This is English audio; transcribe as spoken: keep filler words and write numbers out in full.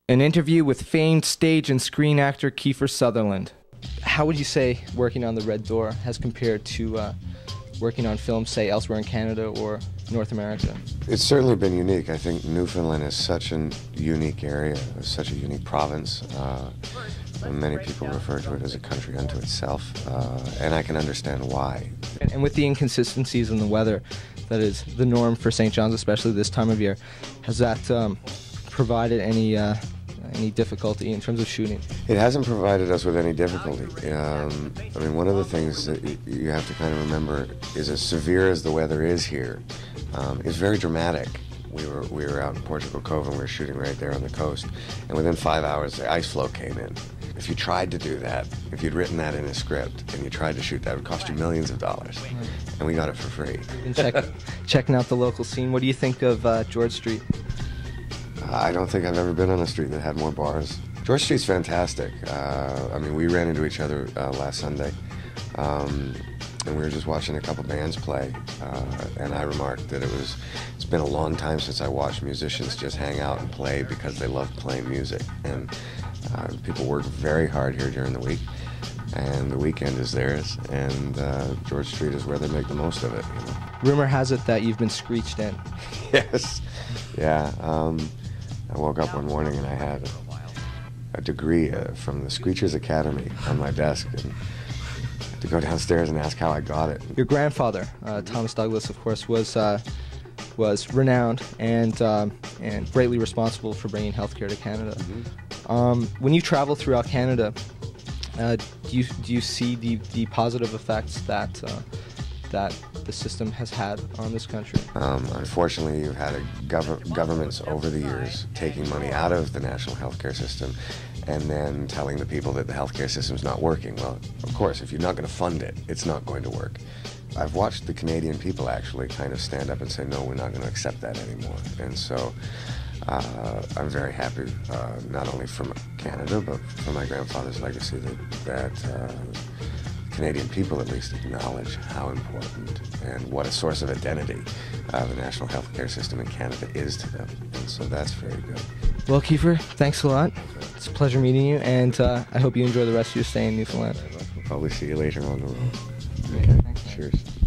An interview with famed stage and screen actor Kiefer Sutherland. How would you say working on The Red Door has compared to uh, working on films, say, elsewhere in Canada or North America? It's certainly been unique. I think Newfoundland is such a unique area, such a unique province. Uh, many people refer to it as a country unto itself, uh, and I can understand why. And, and with the inconsistencies in the weather that is the norm for Saint John's, especially this time of year, has that um, provided any uh, any difficulty in terms of shooting? It hasn't provided us with any difficulty. Um, I mean, one of the things that you have to kind of remember is, as severe as the weather is here, um, it's very dramatic. We were we were out in Portugal Cove and we were shooting right there on the coast, and within five hours the ice floe came in. If you tried to do that, if you'd written that in a script and you tried to shoot that, it would cost you millions of dollars, and we got it for free. Been check, checking out the local scene. What do you think of uh, George Street? I don't think I've ever been on a street that had more bars. George Street's fantastic. Uh, I mean, we ran into each other uh, last Sunday, um, and we were just watching a couple bands play, uh, and I remarked that it was, it's been a long time since I watched musicians just hang out and play because they love playing music. And uh, people work very hard here during the week, and the weekend is theirs, and uh, George Street is where they make the most of it. You know? Rumor has it that you've been screeched in. Yes, yeah. Um, I woke up one morning and I had a, a degree uh, from the Screechers Academy on my desk, and to go downstairs and ask how I got it. Your grandfather, uh, Thomas Douglas, of course, was uh, was renowned and um, and greatly responsible for bringing healthcare to Canada. Mm-hmm. um, when you travel throughout Canada, uh, do you do you see the the positive effects that uh, that the system has had on this country? Um, unfortunately, you've had a gov governments over the years taking money out of the national healthcare system and then telling the people that the healthcare system's not working. Well, of course, if you're not going to fund it, it's not going to work. I've watched the Canadian people actually kind of stand up and say, no, we're not going to accept that anymore. And so uh, I'm very happy, uh, not only from Canada, but for my grandfather's legacy, that, that uh, Canadian people at least acknowledge how important and what a source of identity uh, the national healthcare system in Canada is to them. And so that's very good. Well, Kiefer, thanks a lot. It's a pleasure meeting you, and uh, I hope you enjoy the rest of your stay in Newfoundland. We'll probably see you later on the road. Okay. Cheers.